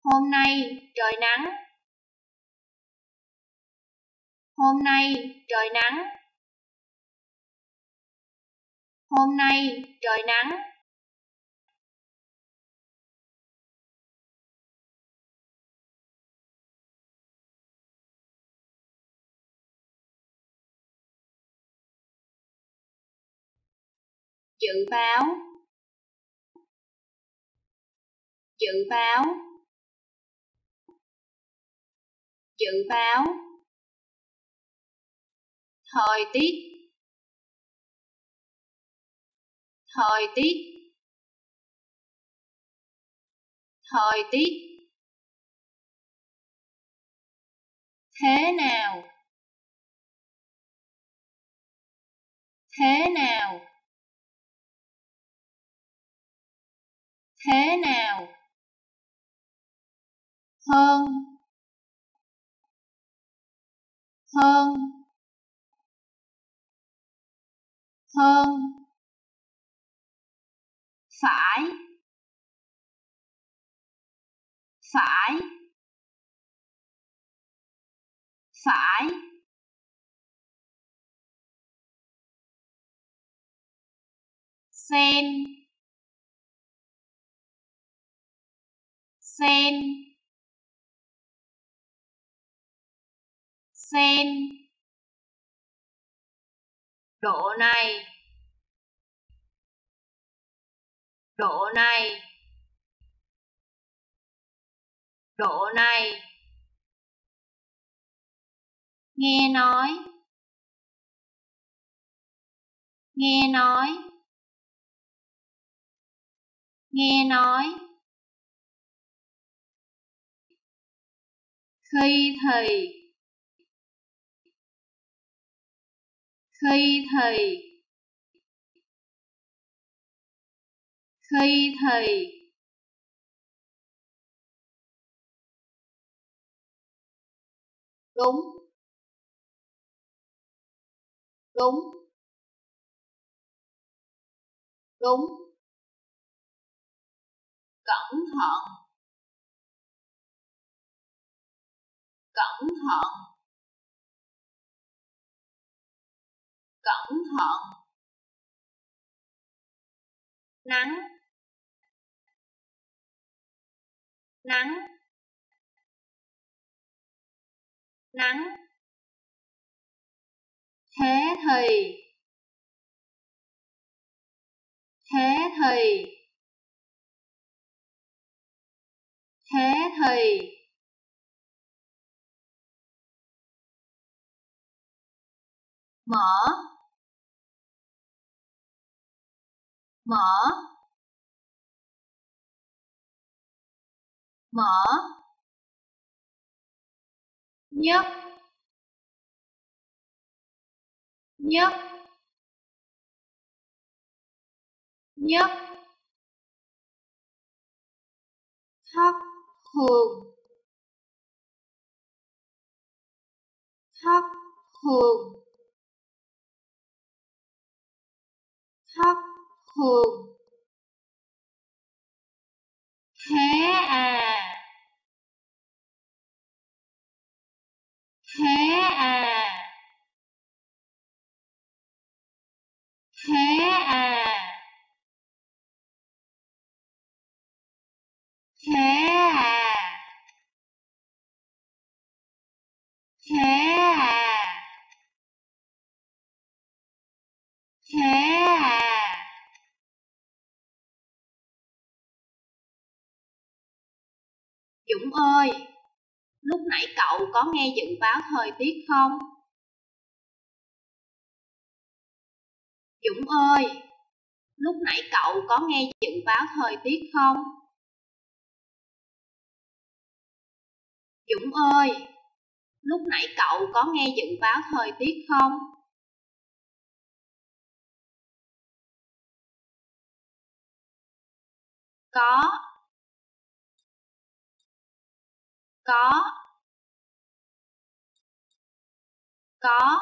Hôm nay trời nắng. Hôm nay trời nắng. Hôm nay trời nắng. Dự báo. Dự báo. Dự báo. Thời tiết. Thời tiết. Thời tiết. Thế nào. Thế nào. Thế nào. Hơn. Hơn. Hơn. Phải. Phải. Phải. Xem. Xem. Xem. Độ này. Độ này. Độ này. Nghe nói. Nghe nói. Nghe nói. Khi thì. Khi thì. Khi thì. Đúng. Đúng. Đúng. Cẩn thận. Cẩn thận. Cẩn thận. Nắng. Nắng. Nắng. Thế thì. Thế thì. Thế thì. Mở. Mở. Mở. Nhất. Nhất. Nhất. Thất thường. Thất thường. Thất thường. Thế à. Thế à. Thế à. Thế à. Thế à. Thế à. Dũng ơi, lúc nãy cậu có nghe dự báo thời tiết không? Dũng ơi, lúc nãy cậu có nghe dự báo thời tiết không? Dũng ơi, lúc nãy cậu có nghe dự báo thời tiết không? Có. Có. Có.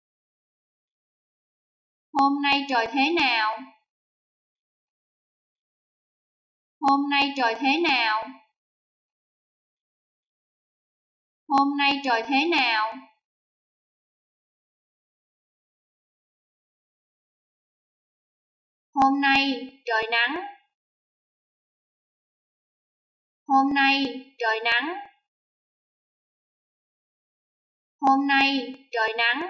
Hôm nay trời thế nào? Hôm nay trời thế nào? Hôm nay trời thế nào? Hôm nay trời nắng. Hôm nay trời nắng. Hôm nay trời nắng.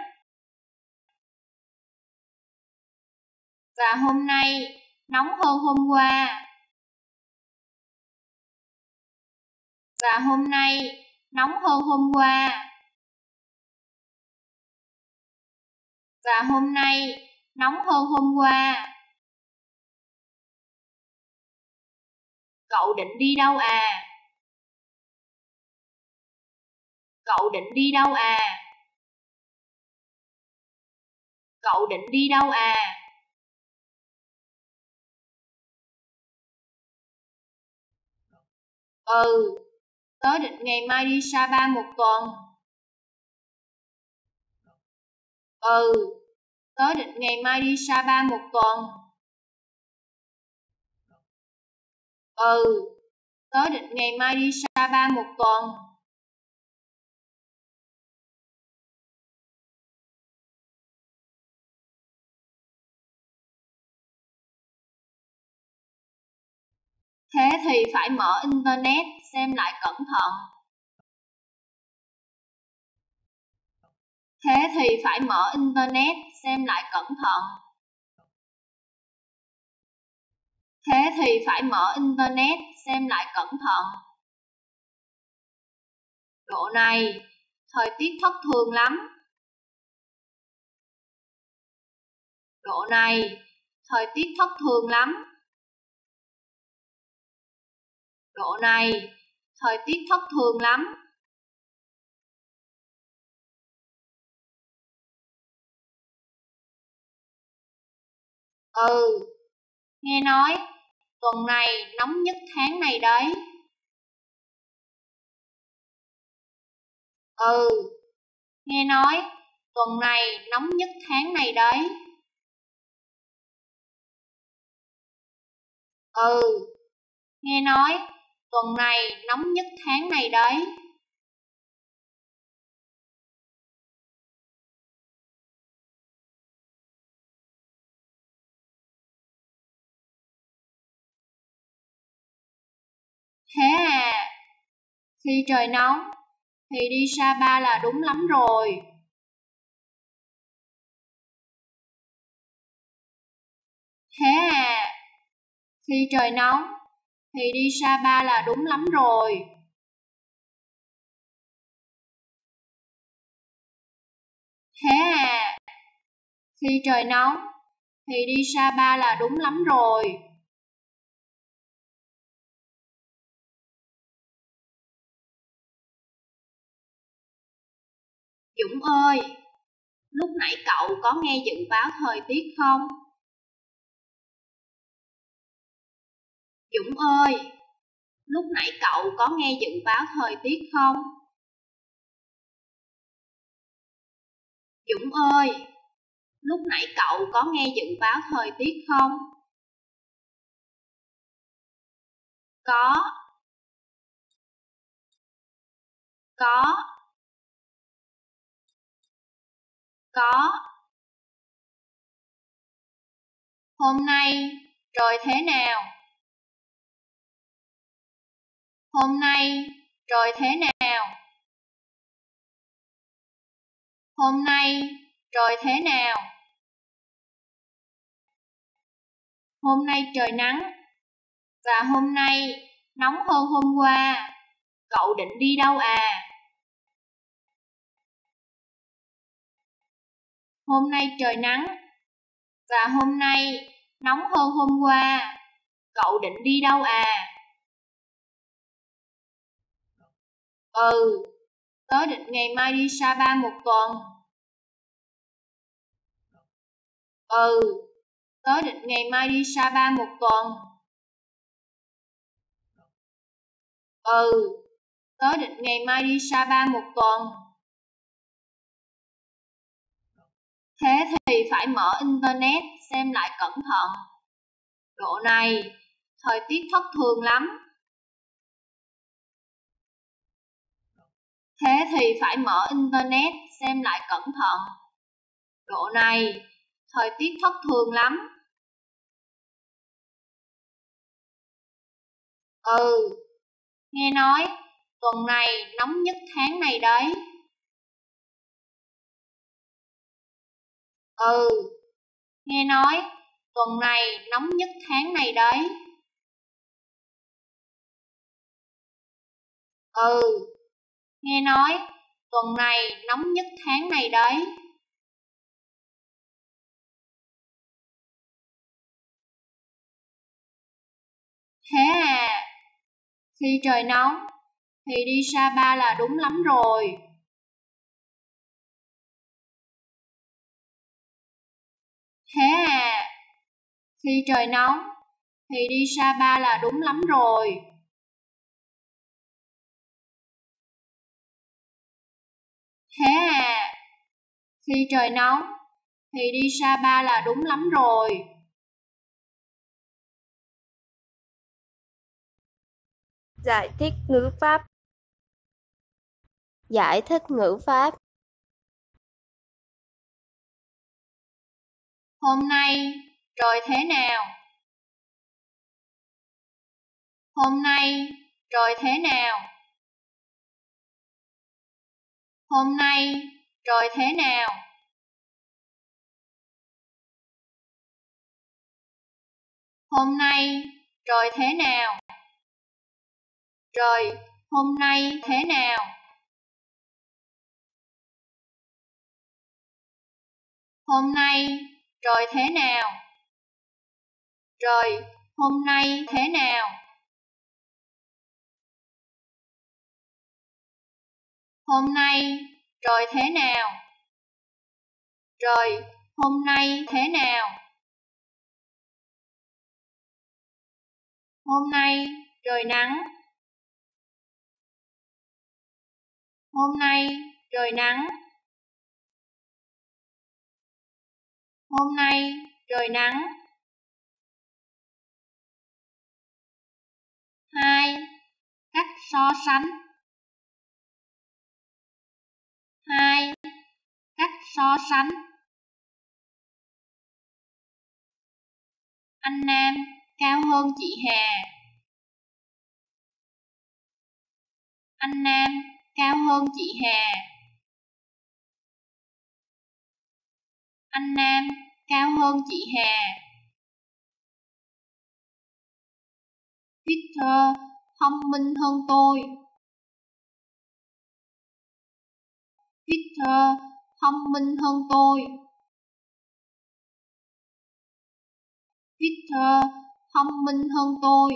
Và hôm nay nóng hơn hôm qua. Và hôm nay nóng hơn hôm qua. Và hôm nay nóng hơn hôm qua. Cậu định đi đâu à? Cậu định đi đâu à? Cậu định đi đâu à? Tớ định ngày mai đi Sapa một tuần. Tớ định ngày mai đi Sapa một tuần. Tớ định ngày mai đi Sapa một tuần. Thế thì phải mở Internet xem lại cẩn thận. Thế thì phải mở Internet xem lại cẩn thận. Thế thì phải mở Internet xem lại cẩn thận. Độ này, thời tiết thất thường lắm. Độ này, thời tiết thất thường lắm. Độ này, thời tiết thất thường lắm. Nghe nói, tuần này nóng nhất tháng này đấy. Nghe nói, tuần này nóng nhất tháng này đấy. Nghe nói, tuần này nóng nhất tháng này đấy. Thế à, khi trời nóng thì đi Sapa là đúng lắm rồi. Thế à, khi trời nóng thì đi Sapa là đúng lắm rồi. Thế à, khi trời nóng thì đi Sapa là đúng lắm rồi. Dũng ơi, lúc nãy cậu có nghe dự báo thời tiết không? Dũng ơi, lúc nãy cậu có nghe dự báo thời tiết không? Dũng ơi, lúc nãy cậu có nghe dự báo thời tiết không? Có. Có. Có. Hôm nay trời thế nào? Hôm nay trời thế nào? Hôm nay trời thế nào? Hôm nay trời nắng. Và hôm nay nóng hơn hôm qua. Cậu định đi đâu à? Hôm nay trời nắng. Và hôm nay nóng hơn hôm qua. Cậu định đi đâu à? Tớ định ngày mai đi Sapa một tuần. Tớ định ngày mai đi Sapa một tuần. Tớ định ngày mai đi Sapa một tuần. Thế thì phải mở Internet xem lại cẩn thận. Độ này, thời tiết thất thường lắm. Thế thì phải mở Internet xem lại cẩn thận. Độ này, thời tiết thất thường lắm. Nghe nói, tuần này nóng nhất tháng này đấy. Nghe nói, tuần này nóng nhất tháng này đấy. Nghe nói, tuần này nóng nhất tháng này đấy. Thế à, khi trời nóng thì đi Sapa là đúng lắm rồi. Thế à, khi trời nóng thì đi Sapa là đúng lắm rồi. Thế à, khi trời nóng thì đi Sapa là đúng lắm rồi. Giải thích ngữ pháp. Giải thích ngữ pháp. Hôm nay trời thế nào? Hôm nay trời thế nào? Hôm nay trời thế nào? Hôm nay trời thế nào? Trời hôm nay thế nào? Hôm nay trời thế nào? Trời hôm nay thế nào? Hôm nay trời thế nào? Trời hôm nay thế nào? Hôm nay trời nắng. Hôm nay trời nắng. Hôm nay trời nắng. 2. Cách so sánh. 2. Cách so sánh. Anh Nam cao hơn chị Hà. Anh Nam cao hơn chị Hà. Anh Nam cao hơn chị Hà. Victor thông minh hơn tôi. Victor thông minh hơn tôi. Victor thông minh hơn tôi.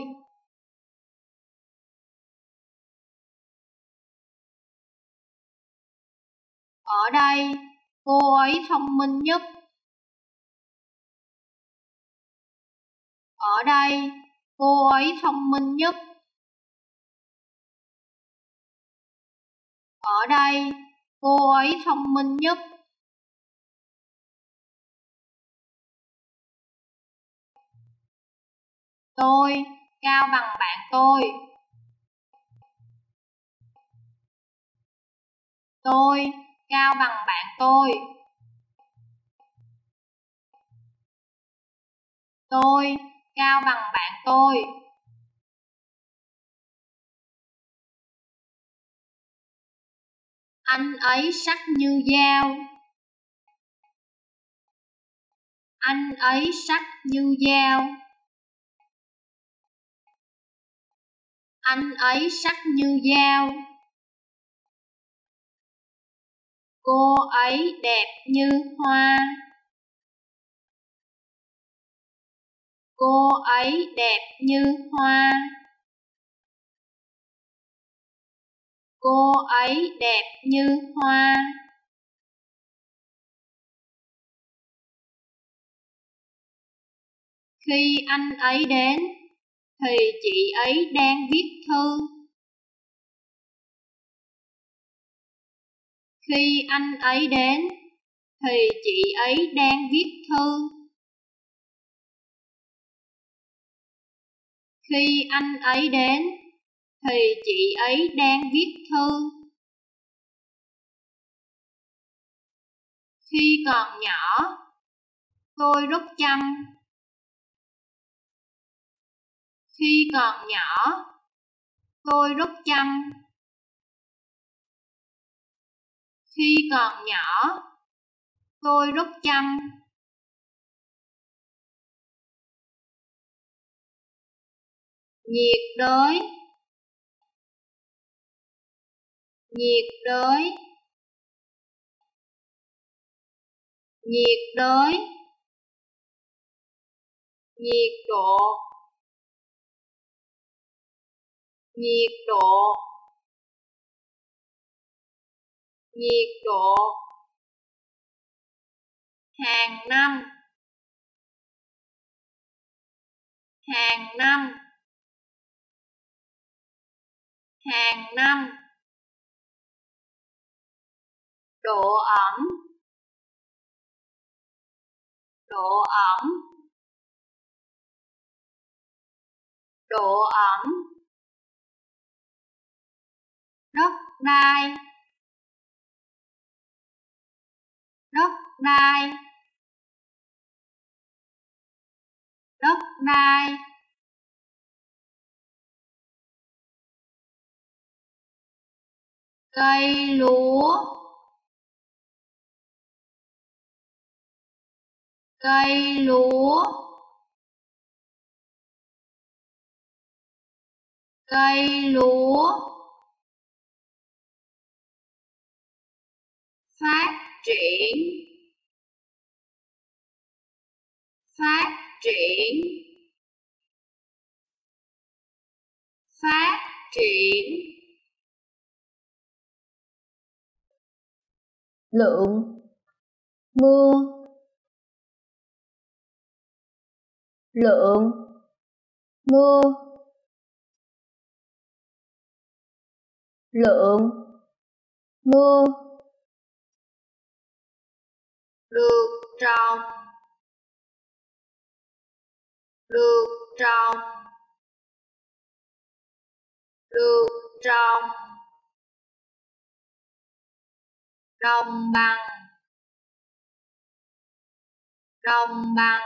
Ở đây, cô ấy thông minh nhất. Ở đây, cô ấy thông minh nhất. Ở đây, cô ấy thông minh nhất. Tôi cao bằng bạn tôi. Tôi cao bằng bạn tôi. Tôi cao bằng bạn tôi. Anh ấy sắc như dao. Anh ấy sắc như dao. Anh ấy sắc như dao. Cô ấy đẹp như hoa. Cô ấy đẹp như hoa. Cô ấy đẹp như hoa. Khi anh ấy đến, thì chị ấy đang viết thư. Khi anh ấy đến, thì chị ấy đang viết thư. Khi anh ấy đến, thì chị ấy đang viết thư. Khi còn nhỏ, tôi rất chăm. Khi còn nhỏ, tôi rất chăm. Khi còn nhỏ, tôi rất chăm. Nhiệt đới, nhiệt đới, nhiệt đới. Nhiệt độ, nhiệt độ, nhiệt độ. Hàng năm, hàng năm, hàng năm. Độ ẩm, độ ẩm, độ ẩm. Đất đai, đất đai, đất đai. Cây lúa, cây lúa, cây lúa. Phát triển, phát triển, phát triển. Lượng mưa, lượng mưa, lượng mưa. Được trồng, được trồng, được trồng. Đồng bằng, đồng bằng,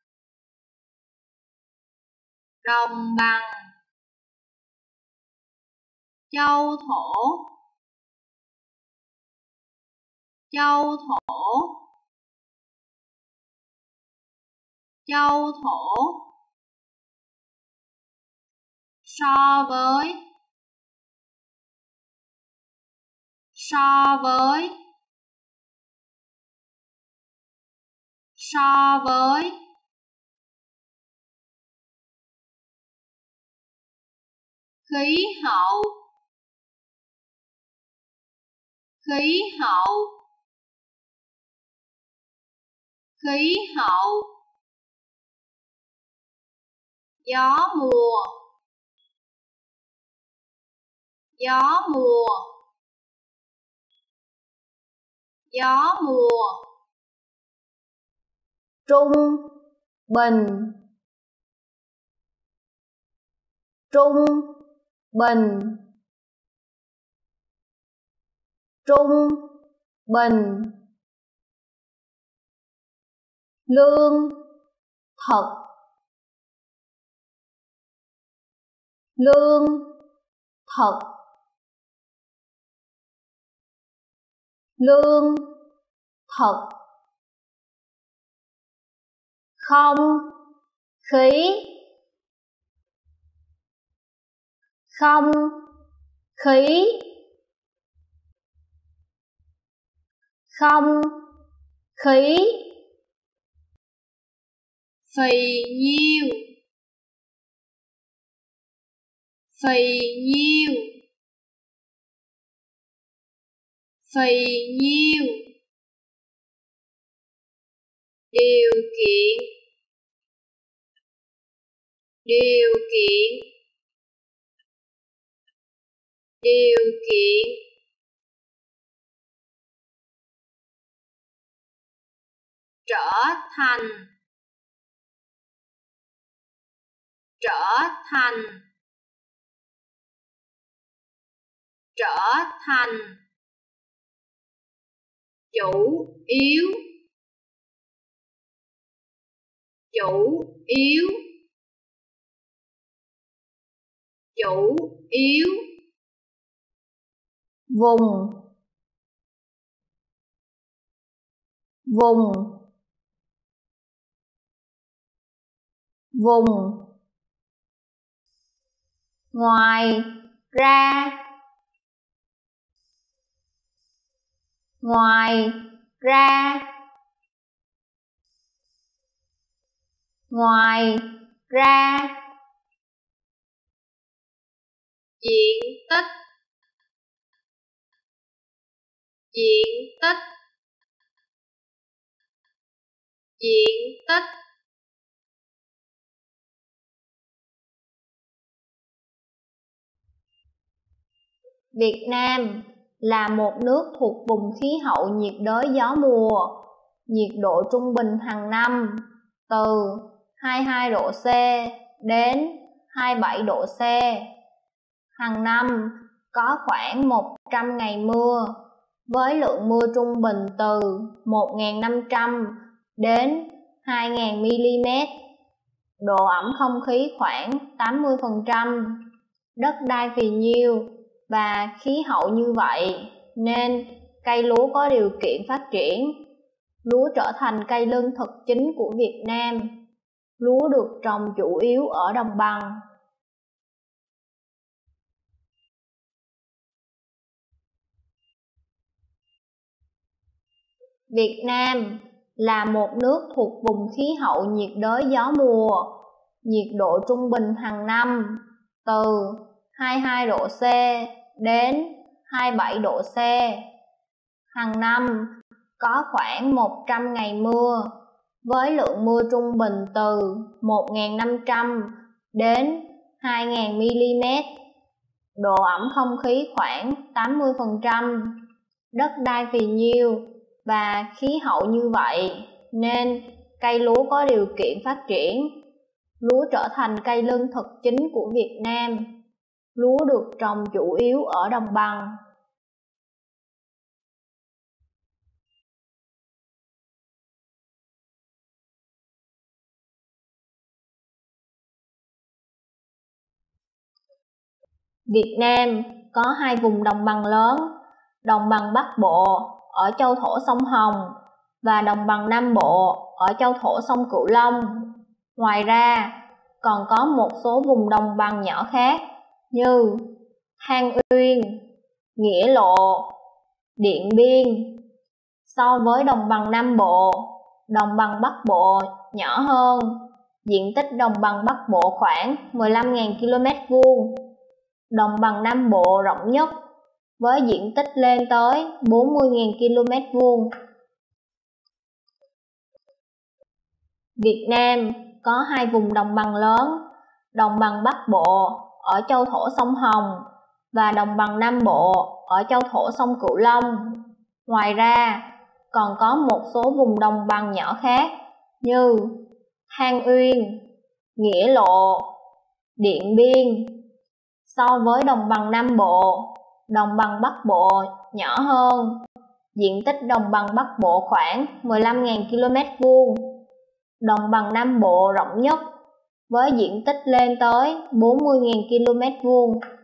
đồng bằng. Châu thổ, châu thổ, châu thổ. So với, so với, so với. Khí hậu, khí hậu, khí hậu. Gió mùa, gió mùa, gió mùa. Trung bình, trung bình, trung bình. Lương thực, lương thực, lương thực. Không khí, không khí, không khí. Phì nhiêu, phì nhiêu, phì nhiêu. Điều kiện, điều kiện, điều kiện. Trở thành, trở thành, trở thành, chủ yếu, chủ yếu, chủ yếu, vùng, vùng, vùng, ngoài ra, ngoài ra, ngoài ra, diện tích, diện tích, diện tích, Việt Nam là một nước thuộc vùng khí hậu nhiệt đới gió mùa, nhiệt độ trung bình hàng năm từ 22 độ C đến 27 độ C. Hàng năm có khoảng 100 ngày mưa, với lượng mưa trung bình từ 1.500 đến 2.000 mm. Độ ẩm không khí khoảng 80%, đất đai phì nhiêu và khí hậu như vậy nên cây lúa có điều kiện phát triển. Lúa trở thành cây lương thực chính của Việt Nam. Lúa được trồng chủ yếu ở đồng bằng. Việt Nam là một nước thuộc vùng khí hậu nhiệt đới gió mùa, nhiệt độ trung bình hàng năm từ 22 độ C đến 27 độ C. Hàng năm có khoảng 100 ngày mưa, với lượng mưa trung bình từ 1.500 đến 2.000 mm. Độ ẩm không khí khoảng 80%, đất đai phì nhiêu và khí hậu như vậy nên cây lúa có điều kiện phát triển. Lúa trở thành cây lương thực chính của Việt Nam. Lúa được trồng chủ yếu ở đồng bằng. Việt Nam có hai vùng đồng bằng lớn, đồng bằng Bắc Bộ ở châu thổ sông Hồng và đồng bằng Nam Bộ ở châu thổ sông Cửu Long. Ngoài ra, còn có một số vùng đồng bằng nhỏ khác như Than Uyên, Nghĩa Lộ, Điện Biên. So với đồng bằng Nam Bộ, đồng bằng Bắc Bộ nhỏ hơn, diện tích đồng bằng Bắc Bộ khoảng 15.000 km². Đồng bằng Nam Bộ rộng nhất với diện tích lên tới 40.000 km². Việt Nam có hai vùng đồng bằng lớn, đồng bằng Bắc Bộ ở châu thổ sông Hồng và đồng bằng Nam Bộ ở châu thổ sông Cửu Long. Ngoài ra, còn có một số vùng đồng bằng nhỏ khác như Than Uyên, Nghĩa Lộ, Điện Biên. So với đồng bằng Nam Bộ, đồng bằng Bắc Bộ nhỏ hơn, diện tích đồng bằng Bắc Bộ khoảng 15.000 km². Đồng bằng Nam Bộ rộng nhất với diện tích lên tới 40.000 km².